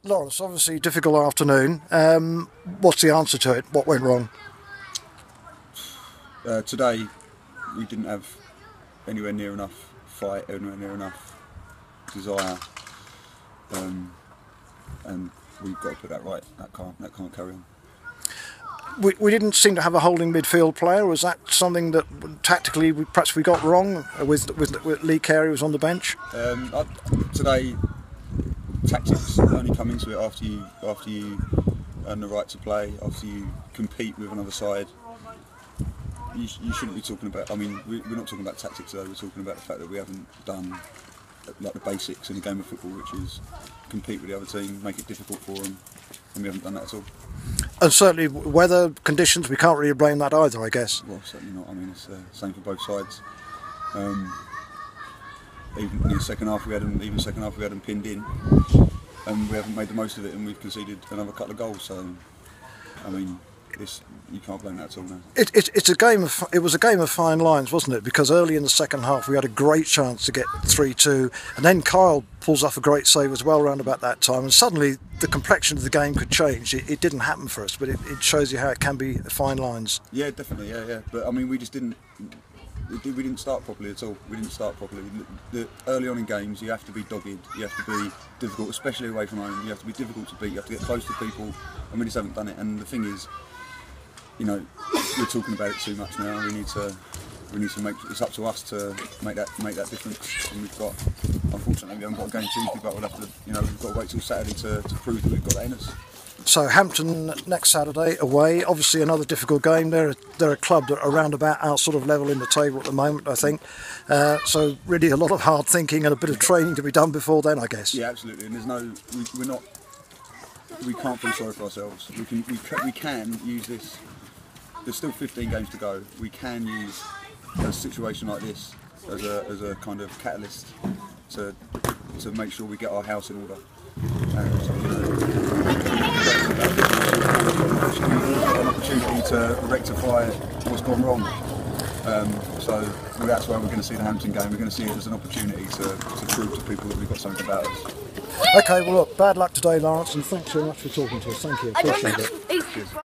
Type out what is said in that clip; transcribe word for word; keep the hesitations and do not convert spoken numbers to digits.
Lawrence, obviously difficult afternoon. Um, what's the answer to it? What went wrong? Uh, today we didn't have anywhere near enough fight, anywhere near enough desire, um, and we've got to put that right. That can't, that can't carry on. We, we didn't seem to have a holding midfield player. Was that something that tactically we, perhaps we got wrong with, with, with Lee Carey was on the bench? Um, I, today, tactics only come into it after you after you earn the right to play, after you compete with another side. You, you shouldn't be talking about. I mean, we, we're not talking about tactics today. We're talking about the fact that we haven't done like the basics in a game of football, which is compete with the other team, make it difficult for them, and we haven't done that at all. And certainly weather conditions, we can't really blame that either, I guess. Well, certainly not. I mean, it's the uh, same for both sides. Um, even in the second half, we had them. Even second half, we had them pinned in, and we haven't made the most of it, and we've conceded another couple of goals. So, I mean, this you can't blame that at all now. It, it, it's a game of. It was a game of fine lines, wasn't it? Because early in the second half, we had a great chance to get three two, and then Kyle pulls off a great save as well around about that time, and suddenly the complexion of the game could change. It, it didn't happen for us, but it, it shows you how it can be fine lines. Yeah, definitely. Yeah, yeah. But I mean, we just didn't. We didn't start properly at all. We didn't start properly. The, early on in games, you have to be dogged. You have to be difficult, especially away from home. You have to be difficult to beat. You have to get close to people, and we just haven't done it. And the thing is, you know, we're talking about it too much now. We need to. We need to make. It's up to us to make that make that difference. And we've got. Unfortunately, we haven't got a game Tuesday, but we'll have to. You know, we've got to wait till Saturday to, to prove that we've got that in us. So Hampton next Saturday away, obviously another difficult game. They're, they're a club that are around about our sort of level in the table at the moment, I think. Uh, so really a lot of hard thinking and a bit of training to be done before then, I guess. Yeah, absolutely. And there's no, we, we're not, we can't feel sorry for ourselves. We can, we, ca we can use this. There's still fifteen games to go. We can use a situation like this as a as a kind of catalyst to to make sure we get our house in order. And, you know, an opportunity to rectify what's gone wrong. Um, so well, that's why we're going to see the Hampton game. We're going to see it as an opportunity to, to prove to people that we've got something about us. Okay, well look, bad luck today, Lawrence, and thanks very much for talking to us. Thank you, appreciate it. Cheers.